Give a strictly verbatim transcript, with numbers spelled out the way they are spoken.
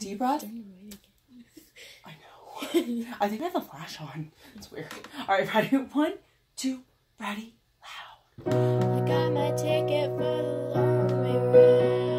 Deep breath. I know. I think I have the flash on. It's weird. All right, ready? One, two, ready, loud. I got my ticket for the long way round.